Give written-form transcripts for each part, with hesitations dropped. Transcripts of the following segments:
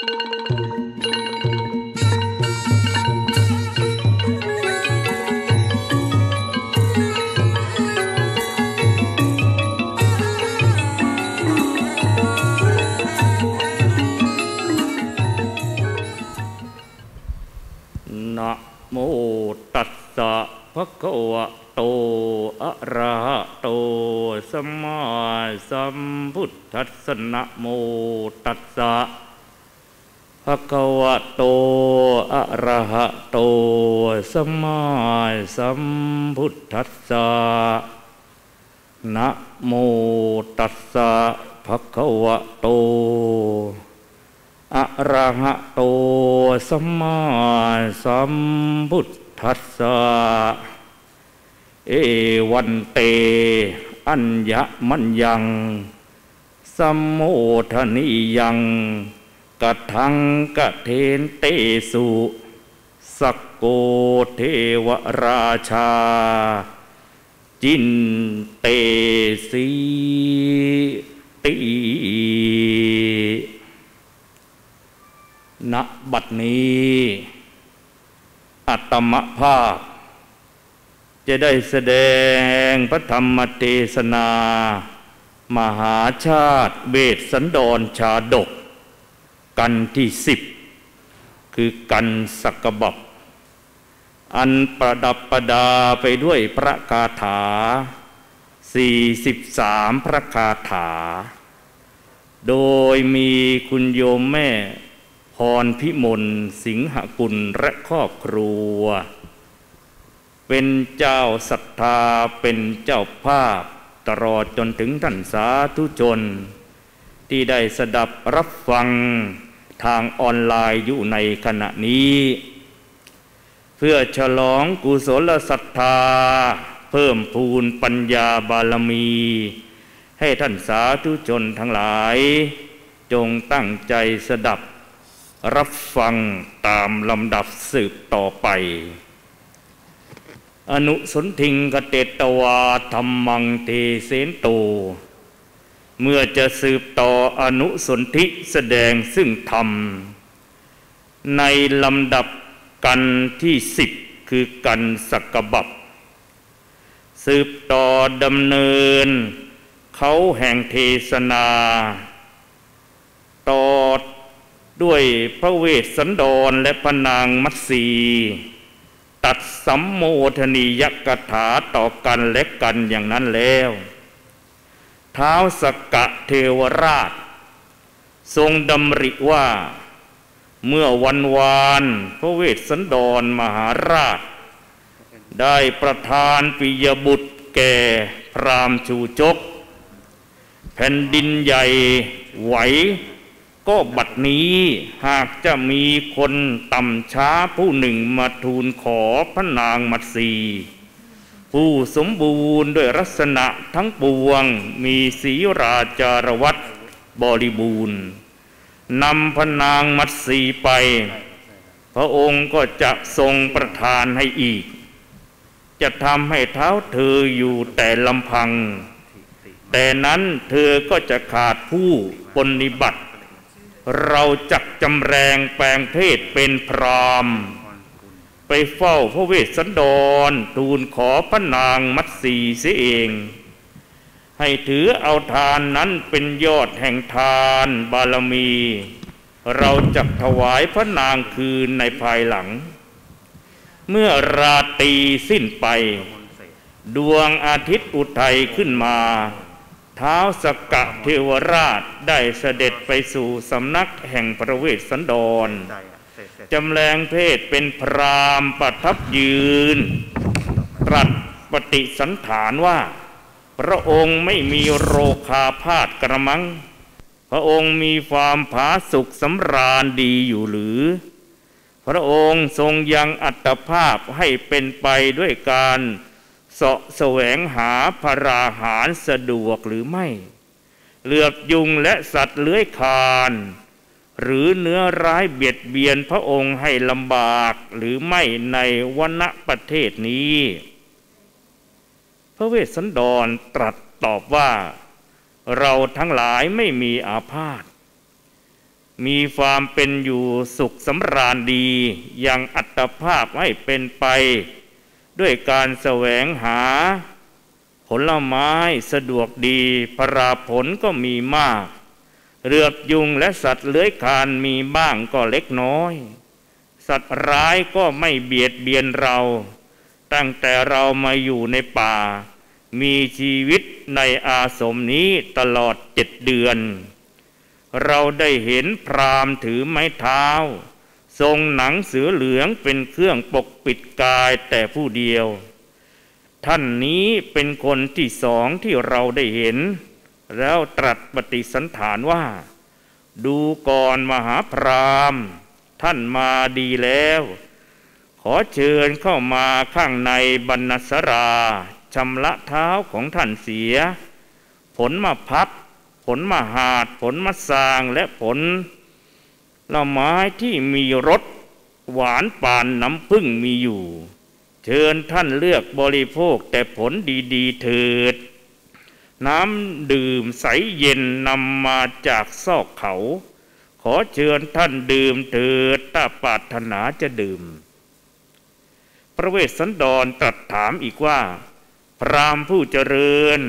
นะโมตัสสะภะคะวะโตอะระหะโตสัมมาสัมพุทธัสสะนะโมตัสสะภะคะวะโตอะระหะโตสัมมาสัมพุทธัสสะนะโมตัสสะภะคะวะโตอะระหะโตสัมมาสัมพุทธัสสะเอวันเตอัญญมัญญังสัมโมทนิยังกทังกเทนเตสุสักโกเทวราชาจินเตสีติณบัดนี้อาตมภาพจะได้แสดงพระธรรมเทศนามหาชาติเวสสันดรชาดกกันที่10คือกันสักบับอันประดับประดาไปด้วยพระคาถา43พระคาถาโดยมีคุณโยมแม่พรพิมลสิงหกุลและครอบครัวเป็นเจ้าศรัทธาเป็นเจ้าภาพตลอดจนถึงท่านสาธุชนที่ได้สดับรับฟังทางออนไลน์อยู่ในขณะนี้เพื่อฉลองกุศลศรัทธาเพิ่มพูนปัญญาบารมีให้ท่านสาธุชนทั้งหลายจงตั้งใจสดับรับฟังตามลำดับสืบต่อไปอนุสนทิงกเตตวาธัมมังเทเสนโตเมื่อจะสืบต่ออนุสนธิแสดงซึ่งธรรมในลำดับกันที่10คือกันสักบับสืบต่อดำเนินเขาแห่งเทศนาต่อด้วยพระเวสสันดรและพระนางมัตสีตัดสัมโมทนียกถาต่อกันและกันอย่างนั้นแล้วท้าวสักกะเทวราชทรงดำริว่าเมื่อวันวานพระเวสสันดรมหาราชได้ประทานปิยบุตรแก่พราหมณ์ชูชกแผ่นดินใหญ่ไหวก็บัดนี้หากจะมีคนต่ำช้าผู้หนึ่งมาทูลขอพระนางมัตสีผู้สมบูรณ์ด้วยลักษณะทั้งปวงมีศีราจารวัตรบริบูรณ์นำพระนางมัตสีไปพระองค์ก็จะทรงประทานให้อีกจะทำให้เท้าเธออยู่แต่ลำพังแต่นั้นเธอก็จะขาดผู้ปฏิบัติเราจักจำแรงแปลงเพศเป็นพราหมณ์ไปเฝ้าพระเวสสันดรทูลขอพระนางมัตสีเสียเองให้ถือเอาทานนั้นเป็นยอดแห่งทานบารมีเราจักถวายพระนางคืนในภายหลังเมื่อราตรีสิ้นไปดวงอาทิตย์อุทัยขึ้นมาท้าวสักกะเทวราชได้เสด็จไปสู่สำนักแห่งพระเวสสันดรจำแรงเพศเป็นพราหมณ์ประทับยืนตรัสปฏิสันฐานว่าพระองค์ไม่มีโรคาพาธกระมังพระองค์มีความผาสุกสำราญดีอยู่หรือพระองค์ทรงยังอัตภาพให้เป็นไปด้วยการเสาะแสวงหาพราหารสะดวกหรือไม่เหลือบยุงและสัตว์เลื้อยคลานหรือเนื้อร้ายเบียดเบียนพระองค์ให้ลำบากหรือไม่ในวณประเทศนี้พระเวสสันดรตรัสตอบว่าเราทั้งหลายไม่มีอาพาธมีความเป็นอยู่สุขสำราญดียังอัตภาพให้เป็นไปด้วยการแสวงหาผลไม้สะดวกดีปราผลก็มีมากเรือบยุงและสัตว์เลื้อยคลานมีบ้างก็เล็กน้อยสัตว์ร้ายก็ไม่เบียดเบียนเราตั้งแต่เรามาอยู่ในป่ามีชีวิตในอาสมนี้ตลอด7 เดือนเราได้เห็นพราหมณ์ถือไม้เท้าทรงหนังเสือเหลืองเป็นเครื่องปกปิดกายแต่ผู้เดียวท่านนี้เป็นคนที่สองที่เราได้เห็นแล้วตรัสปฏิสันถานว่าดูก่อนมหาพราหมณ์ท่านมาดีแล้วขอเชิญเข้ามาข้างในบรรณสราชำระเท้าของท่านเสียผลมะพับผลมะหาดผลมะสางและผลละไม้ที่มีรสหวานปานน้ำผึ้งมีอยู่เชิญท่านเลือกบริโภคแต่ผลดีๆเถิดน้ำดื่มใสเย็นนำมาจากซอกเขาขอเชิญท่านดื่มเถิดถ้าปรารถนาจะดื่มพระเวสสันดรตรัสถามอีกว่าพราหมณ์ผู้เจริญ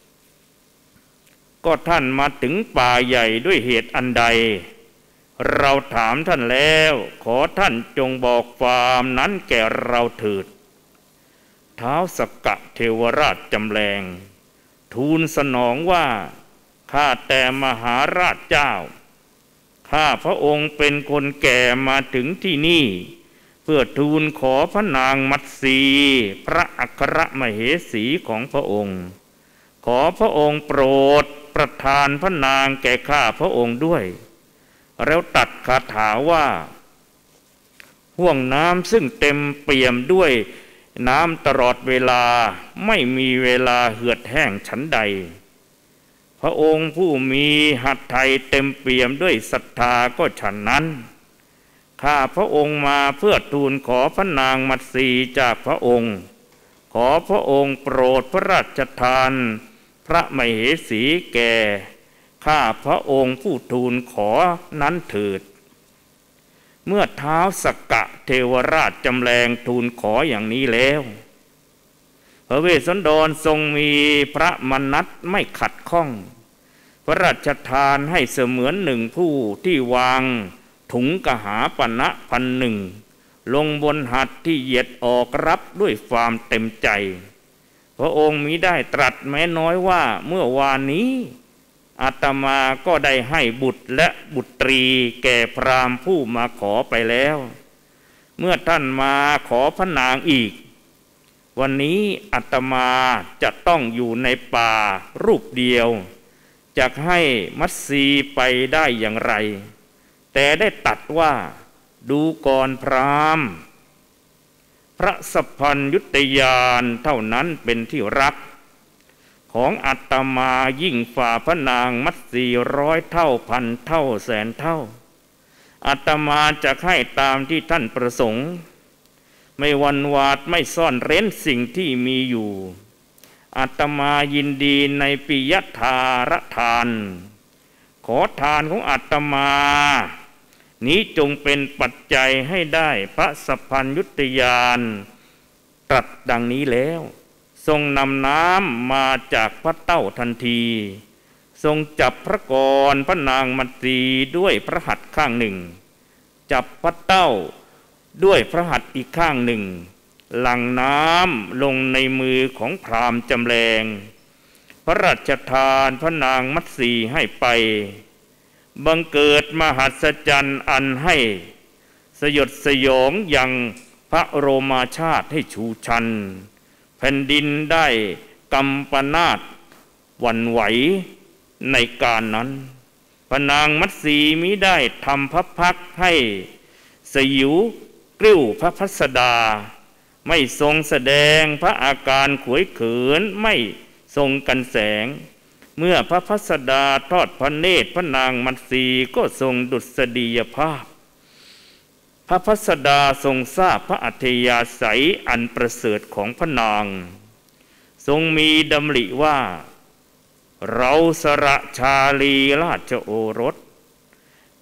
ก็ท่านมาถึงป่าใหญ่ด้วยเหตุอันใดเราถามท่านแล้วขอท่านจงบอกความนั้นแก่เราเถิดท้าวสักกะเทวราชจำแรงทูลสนองว่าข้าแต่มหาราชเจ้าข้าพระองค์เป็นคนแก่มาถึงที่นี่เพื่อทูลขอพระนางมัตสีพระอัครมเหสีของพระองค์ขอพระองค์โปรดประทานพระนางแก่ข้าพระองค์ด้วยแล้วตัดคาถาว่าห่วงน้ำซึ่งเต็มเปี่ยมด้วยน้ำตลอดเวลาไม่มีเวลาเหือดแห้งฉันใดพระองค์ผู้มีหัตถ์ไทยเต็มเปี่ยมด้วยศรัทธาก็ฉันนั้นข้าพระองค์มาเพื่อทูลขอพระนางมัตสีจากพระองค์ขอพระองค์โปรดพระราชทานพระมเหสีแก่ข้าพระองค์ผู้ทูลขอนั้นเถิดเมื่อท้าวสักกะเทวราชจำแรงทูลขออย่างนี้แล้วพระเวสสันดรทรงมีพระมนัสไม่ขัดข้องพระราชทานให้เสมือนหนึ่งผู้ที่วางถุงกหาปณะ1,000ลงบนหัตถ์ที่เหยียดออกรับด้วยความเต็มใจพระองค์มิได้ตรัสแม้น้อยว่าเมื่อวานนี้อาตมาก็ได้ให้บุตรและบุตรีแก่พราหมณ์ผู้มาขอไปแล้วเมื่อท่านมาขอพระนางอีกวันนี้อาตมาจะต้องอยู่ในป่ารูปเดียวจะให้มัตสีไปได้อย่างไรแต่ได้ตัดว่าดูก่อนพราหมณ์พระสัพพัญยุตยานเท่านั้นเป็นที่รักของอาตมายิ่งฝ่าพระนางมัตสี100 เท่าพันเท่าแสนเท่าอาตมาจะให้ตามที่ท่านประสงค์ไม่หวั่นหวาดไม่ซ่อนเร้นสิ่งที่มีอยู่อาตมายินดีในปิยทารทานขอทานของอาตมานี้จงเป็นปัจจัยให้ได้พระสัพพัญยุตยานตรัสดังนี้แล้วทรงนำน้ำมาจากพระเต้าทันทีทรงจับพระกรพระนางมัตสีด้วยพระหัตถ์ข้างหนึ่งจับพระเต้าด้วยพระหัตถ์อีกข้างหนึ่งหลั่งน้ำลงในมือของพราหมณ์จำแรงพระราชทานพระนางมัตสีให้ไปบังเกิดมหัศจรรย์อันให้สยดสยองยังพระโรมาชาติให้ชูชันแผ่นดินได้กำปนาตหวั่นไหวในการนั้นพระนางมัตสีมิได้ทำพระพักตร์ให้สยิวกลิ้วพระพัสดาไม่ทรงแสดงพระอาการขวยเขินไม่ทรงกันแสงเมื่อพระพัสดาทอดพระเนตรพระนางมัตสีก็ทรงดุษฎียภาพพระพัสดาทรงทราบพระอัธยาศัยอันประเสริฐของพระนางทรงมีดำริว่าเราสระชาลีราชโอรส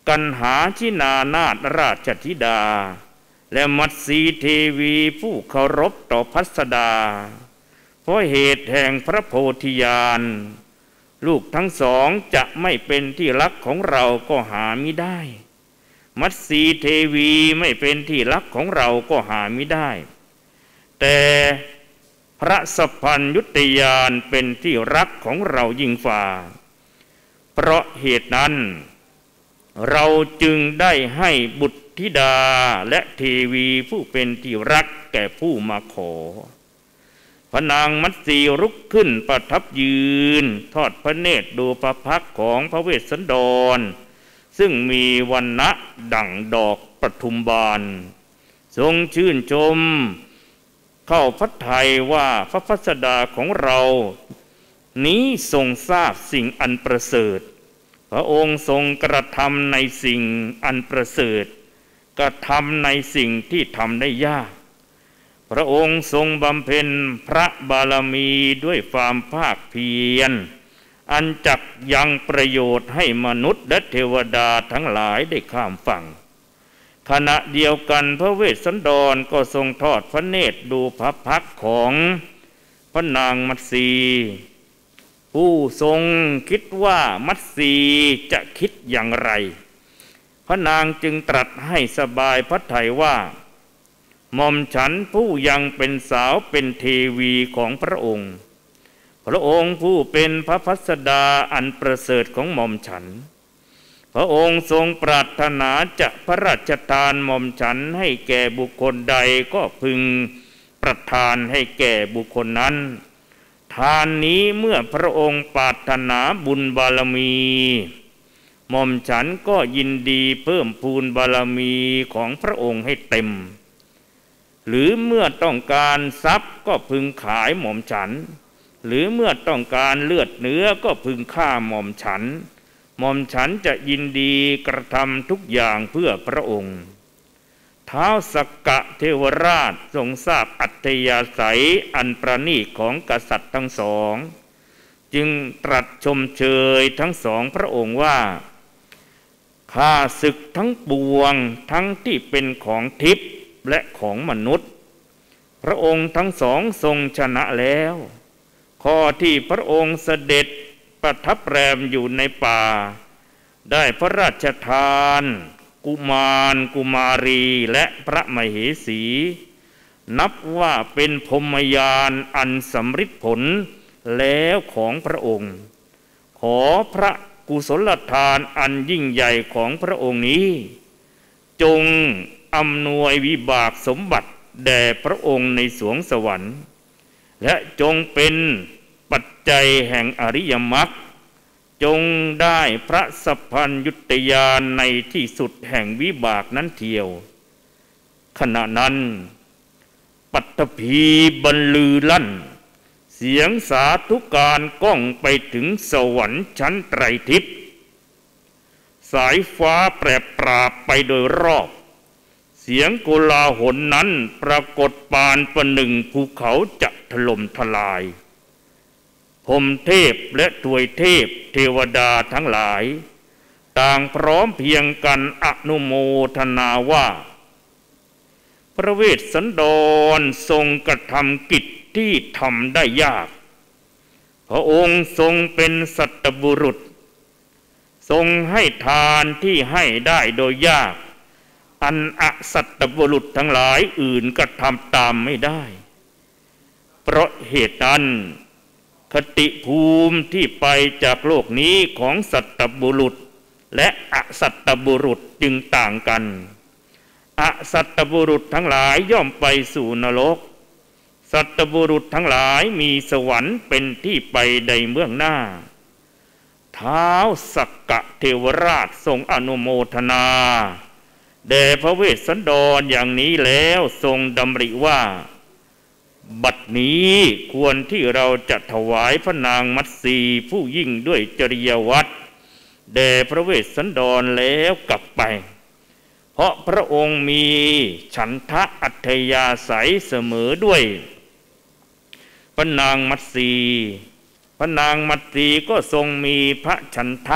กันหาชินานาถราชธิดาและมัตสีเทวีผู้เคารพต่อพัสดาเพราะเหตุแห่งพระโพธิญาณลูกทั้งสองจะไม่เป็นที่รักของเราก็หามิได้มัตสีเทวีไม่เป็นที่รักของเราก็หามิได้แต่พระสัพพัญญุตญาณเป็นที่รักของเรายิ่งฝ่าเพราะเหตุนั้นเราจึงได้ให้บุตรธิดาและเทวีผู้เป็นที่รักแก่ผู้มาขอพระนางมัตสีลุกขึ้นประทับยืนทอดพระเนตรดูพระพักตร์ของพระเวสสันดรซึ่งมีวรรณะดั่งดอกปทุมบานทรงชื่นชมเข้าพระทัยว่าพระพัสดาของเรานี้ทรงทราบสิ่งอันประเสริฐพระองค์ทรงกระทำในสิ่งอันประเสริฐกระทำในสิ่งที่ทำได้ยากพระองค์ทรงบำเพ็ญพระบารมีด้วยความภาคเพียรอันจักยังประโยชน์ให้มนุษย์และเทวดาทั้งหลายได้ข้ามฝั่งขณะเดียวกันพระเวสสันดรก็ทรงทอดพระเนตรดูพระพักตร์ของพระนางมัตสีผู้ทรงคิดว่ามัตสีจะคิดอย่างไรพระนางจึงตรัสให้สบายพระทัยว่าหม่อมฉันผู้ยังเป็นสาวเป็นเทวีของพระองค์พระองค์ผู้เป็นพระพัสดาอันประเสริฐของหม่อมฉันพระองค์ทรงปรารถนาจะพระราชทานหม่อมฉันให้แก่บุคคลใดก็พึงประทานให้แก่บุคคลนั้นทานนี้เมื่อพระองค์ปรารถนาบุญบารมีหม่อมฉันก็ยินดีเพิ่มพูนบารมีของพระองค์ให้เต็มหรือเมื่อต้องการทรัพย์ก็พึงขายหม่อมฉันหรือเมื่อต้องการเลือดเนื้อก็พึงฆ่าหม่อมฉันหม่อมฉันจะยินดีกระทำทุกอย่างเพื่อพระองค์ท้าวสักกะเทวราชทรงทราบอัธยาศัยอันประณีตของกษัตริย์ทั้งสองจึงตรัสชมเชยทั้งสองพระองค์ว่าข้าศึกทั้งปวงทั้งที่เป็นของทิพย์และของมนุษย์พระองค์ทั้งสองทรงชนะแล้วข้อที่พระองค์เสด็จประทับแรมอยู่ในป่าได้พระราชทานกุมารกุมารีและพระมเหสี นับว่าเป็นพรหมยานอันสำฤทธิ์ผลแล้วของพระองค์ขอพระกุศลทานอันยิ่งใหญ่ของพระองค์นี้จงอำนวยวิบากสมบัติแด่พระองค์ในสวงสวรรค์และจงเป็นปัจจัยแห่งอริยมรรคจงได้พระสัพพัญญุตญาณในที่สุดแห่งวิบากนั้นเทียวขณะนั้นปัตภีบรรลือลั่นเสียงสาธุการก้องไปถึงสวรรค์ชั้นไตรทิพย์สายฟ้าแปรปราบไปโดยรอบเสียงโกลาหลนั้นปรากฏปานประหนึ่งภูเขาจะถล่มทลายพรหมเทพและทวยเทพเทวดาทั้งหลายต่างพร้อมเพียงกันอนุโมทนาว่าพระเวสสันดรทรงกระทำกิจที่ทำได้ยากพระองค์ทรงเป็นสัตบุรุษทรงให้ทานที่ให้ได้โดยยากอันอสัตบุรุษทั้งหลายอื่นก็ทำตามไม่ได้เพราะเหตุนั้นคติภูมิที่ไปจากโลกนี้ของสัตบุรุษและอสัตบุรุษจึงต่างกันอสัตบุรุษทั้งหลายย่อมไปสู่นรกสัตบุรุษทั้งหลายมีสวรรค์เป็นที่ไปใดเบื้องหน้าท้าวสักกะเทวราชทรงอนุโมทนาแด่พระเวสสันดรอย่างนี้แล้วทรงดำริว่าบัดนี้ควรที่เราจะถวายพระนางมัตสีผู้ยิ่งด้วยจริยวัตรแด่พระเวสสันดรแล้วกลับไปเพราะพระองค์มีฉันทะอัธยาศัยเสมอด้วยพระนางมัตสีพระนางมัตสีก็ทรงมีพระฉันทะอ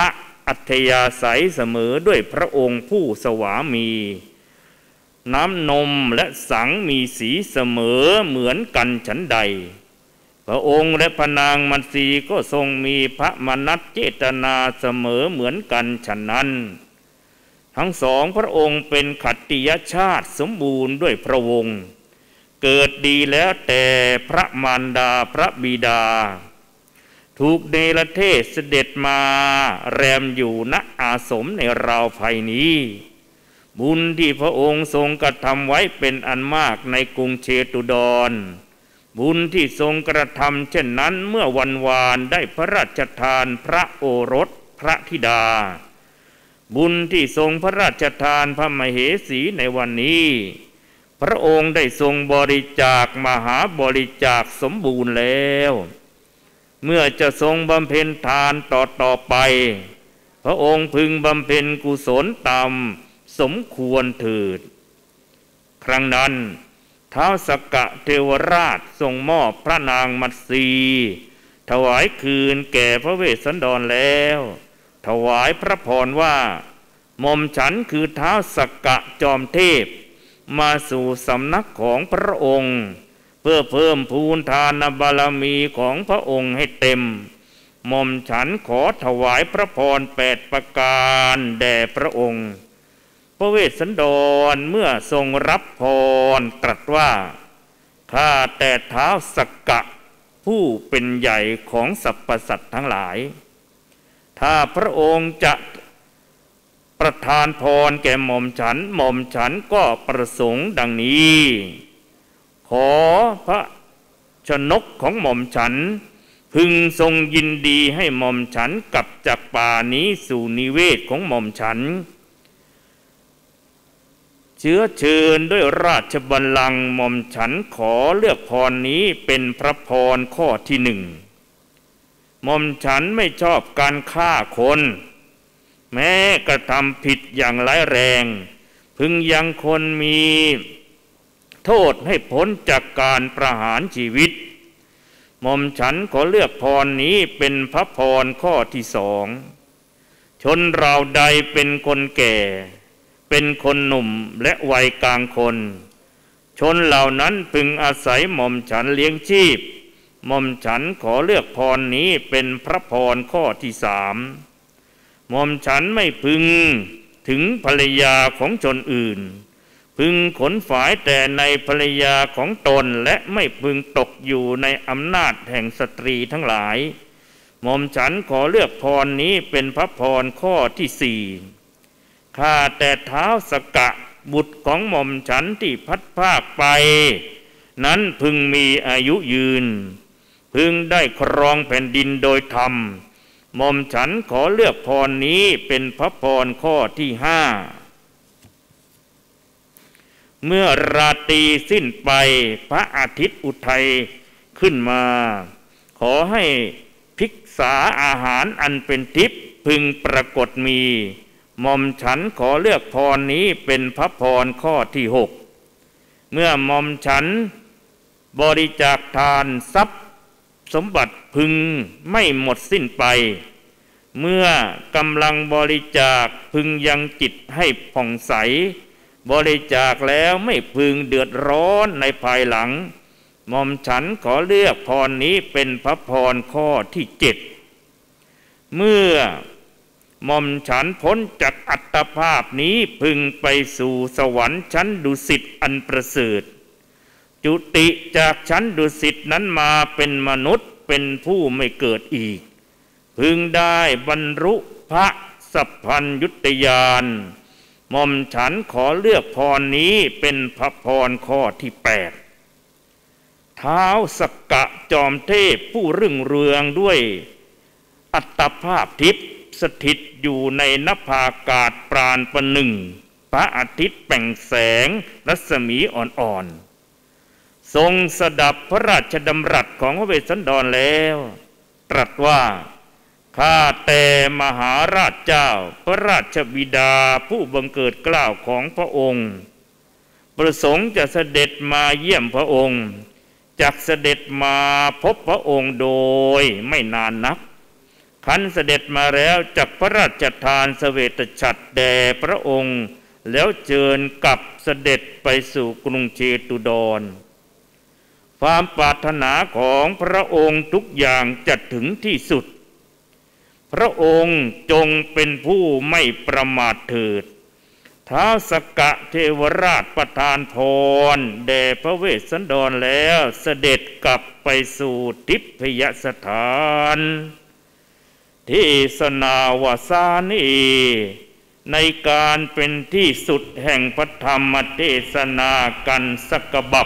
อัธยาศัยเสมอด้วยพระองค์ผู้สวามีน้ำนมและสังมีสีเสมอเหมือนกันฉันใดพระองค์และพระนางมัตสีก็ทรงมีพระมนัสเจตนาเสมอเหมือนกันฉะนั้นทั้งสองพระองค์เป็นขัตติยชาติสมบูรณ์ด้วยพระวงศ์เกิดดีแล้วแต่พระมารดาพระบิดาถูกเนรเทศเสด็จมาแรมอยู่ณอาสมในราวภัยนี้บุญที่พระองค์ทรงกระทำไว้เป็นอันมากในกรุงเชตุดรบุญที่ทรงกระทำเช่นนั้นเมื่อวันวานได้พระราชทานพระโอรสพระธิดาบุญที่ทรงพระราชทานพระมเหสีในวันนี้พระองค์ได้ทรงบริจาคมหาบริจาคสมบูรณ์แล้วเมื่อจะทรงบำเพ็ญทานต่อไปพระองค์พึงบำเพ็ญกุศลตามสมควรเถิดครั้งนั้นท้าวสักกะเทวราชทรงมอบพระนางมัตสีถวายคืนแก่พระเวสสันดรแล้วถวายพระพรว่าหม่อมฉันคือท้าวสักกะจอมเทพมาสู่สำนักของพระองค์เพื่อเพิ่มพูนทานบารมีของพระองค์ให้เต็มหม่อมฉันขอถวายพระพร8ประการแด่พระองค์พระเวสสันดรเมื่อทรงรับพรตรัสว่าข้าแต่ท้าวสักกะผู้เป็นใหญ่ของสรรพสัตว์ทั้งหลายถ้าพระองค์จะประทานพรแก่หม่อมฉันก็ประสงค์ดังนี้ขอพระชนกของหม่อมฉันพึงทรงยินดีให้หม่อมฉันกลับจากป่านี้สู่นิเวศของหม่อมฉันเชื้อเชิญด้วยราชบัลลังก์หม่อมฉันขอเลือกพรนี้เป็นพระพรข้อที่1หม่อมฉันไม่ชอบการฆ่าคนแม้กระทำผิดอย่างร้ายแรงพึงยังคนมีโทษให้พ้นจากการประหารชีวิตหม่อมฉันขอเลือกพรนี้เป็นพระพรข้อที่2ชนเราใดเป็นคนแก่เป็นคนหนุ่มและวัยกลางคนชนเหล่านั้นพึงอาศัยหม่อมฉันเลี้ยงชีพหม่อมฉันขอเลือกพรนี้เป็นพระพรข้อที่3หม่อมฉันไม่พึงถึงภรรยาของชนอื่นพึงขนฝายแต่ในภรรยาของตนและไม่พึงตกอยู่ในอำนาจแห่งสตรีทั้งหลายหม่อมฉันขอเลือกพรนี้เป็นพระพรข้อที่4ข้าแต่ท้าวสักกะบุตรของหม่อมฉันที่พัดพรากไปนั้นพึงมีอายุยืนพึงได้ครองแผ่นดินโดยธรรมหม่อมฉันขอเลือกพรนี้เป็นพระพรข้อที่5เมื่อราตรีสิ้นไปพระอาทิตย์อุทัยขึ้นมาขอให้ภิกษาอาหารอันเป็นทิพย์พึงปรากฏมีหม่อมฉันขอเลือกพรนี้เป็นพระพรข้อที่6เมื่อหม่อมฉันบริจาคทานทรัพย์สมบัติพึงไม่หมดสิ้นไปเมื่อกำลังบริจาคพึงยังจิตให้ผ่องใสบริจาคแล้วไม่พึงเดือดร้อนในภายหลังหม่อมฉันขอเลือกพรนี้เป็นพระพรข้อที่7เมื่อหม่อมฉันพ้นจากอัตภาพนี้พึงไปสู่สวรรค์ชั้นดุสิตอันประเสริฐจุติจากชั้นดุสิตนั้นมาเป็นมนุษย์เป็นผู้ไม่เกิดอีกพึงได้บรรลุพระสัพพัญญุตญาณหม่อมฉันขอเลือกพรนี้เป็นพระพรข้อที่8ท้าวสักกะจอมเทพผู้รุ่งเรืองด้วยอัตภาพทิพย์สถิตอยู่ในนภาอากาศปราณประหนึ่งพระอาทิตย์แปล่งแสงรัศมีอ่อนๆทรงสดับพระราชดำรัสของพระเวสสันดรแล้วตรัสว่าข้าแต่มหาราชเจ้าพระราชบิดาผู้บังเกิดเกล้าของพระองค์ประสงค์จะเสด็จมาเยี่ยมพระองค์จักเสด็จมาพบพระองค์โดยไม่นานนักขันเสด็จมาแล้วจักพระราชทานเสวตฉัตรแด่พระองค์แล้วเชิญกลับเสด็จไปสู่กรุงเชตุดรความปรารถนาของพระองค์ทุกอย่างจะถึงที่สุดพระองค์จงเป็นผู้ไม่ประมาทเถิดท้าวสักกะเทวราชประทานพรแด่พระเวสสันดรแล้วเสด็จกลับไปสู่ทิพยสถานเทศนาวสานีในการเป็นที่สุดแห่งพระธรรมเทศนากันสักบับ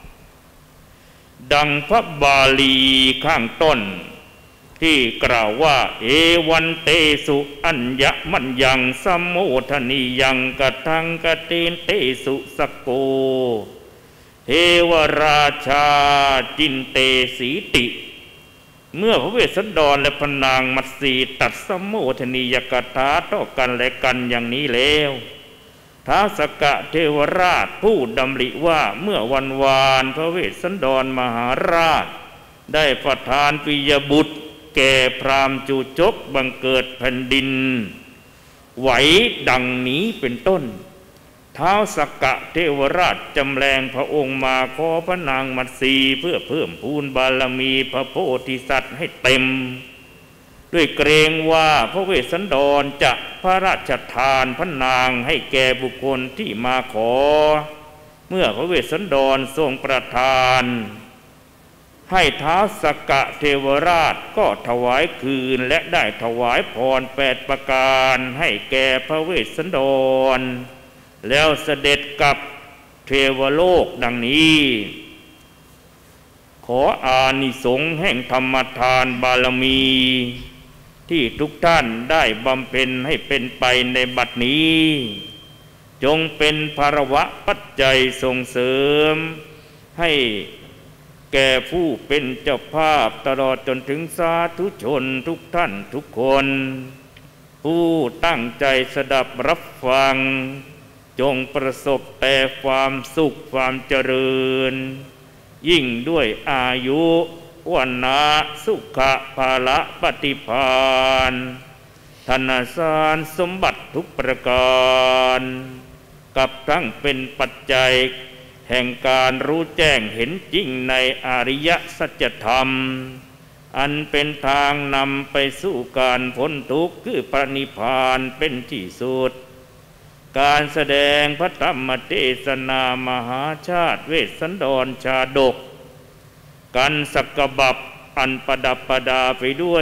ดังพระบาลีข้างต้นที่กล่าวว่าเอวันเตสุอัญญมัญญังสัมโมทนียังกทังกเตนเตสุสกโกเทวราชาจินเตสีติเมื่อพระเวสสันดรและพระนางมัตสีตัดสัมโมทนียกถาต่อกันและกันอย่างนี้แล้วท้าวสักกะเทวราชผู้ดำริว่าเมื่อวันวานพระเวสสันดรมหาราชได้ประทานปิยบุตรแก่พราหมณ์จูจกบังเกิดแผ่นดินไหวดังนี้เป็นต้นท้าวสักกะเทวราชจำแรงพระองค์มาขอพระนางมัตสีเพื่อเพิ่มพูนบารมีพระโพธิสัตว์ให้เต็มด้วยเกรงว่าพระเวสสันดรจะพระราชทานพระนางให้แก่บุคคลที่มาขอเมื่อพระเวสสันดรทรงประทานให้ท้าวสักกะเทวราชก็ถวายคืนและได้ถวายพร8ประการให้แก่พระเวสสันดรแล้วเสด็จกลับเทวโลกดังนี้ขออานิสงส์แห่งธรรมทานบารมีที่ทุกท่านได้บำเพ็ญให้เป็นไปในบัดนี้จงเป็นภารวะปัจจัยส่งเสริมให้แก่ผู้เป็นเจ้าภาพตลอดจนถึงสาธุชนทุกท่านทุกคนผู้ตั้งใจสดับรับฟังจงประสบแต่ความสุขความเจริญยิ่งด้วยอายุวันนะสุขะภาละปฏิภาณธนสารสมบัติทุกประการกับทั้งเป็นปัจจัยแห่งการรู้แจ้งเห็นจริงในอริยสัจธรรมอันเป็นทางนำไปสู่การพ้นทุกข์คือพระนิพพานเป็นที่สุดการแสดงพระธรรมเทศนามหาชาติเวสสันดรชาดกกันสักบับอันประดับประดาไปด้วย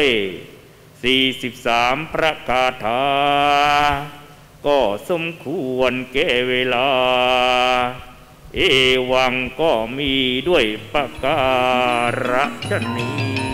43พระคาถาก็สมควรแก่เวลาเอวังก็มีด้วยประการฉะนี้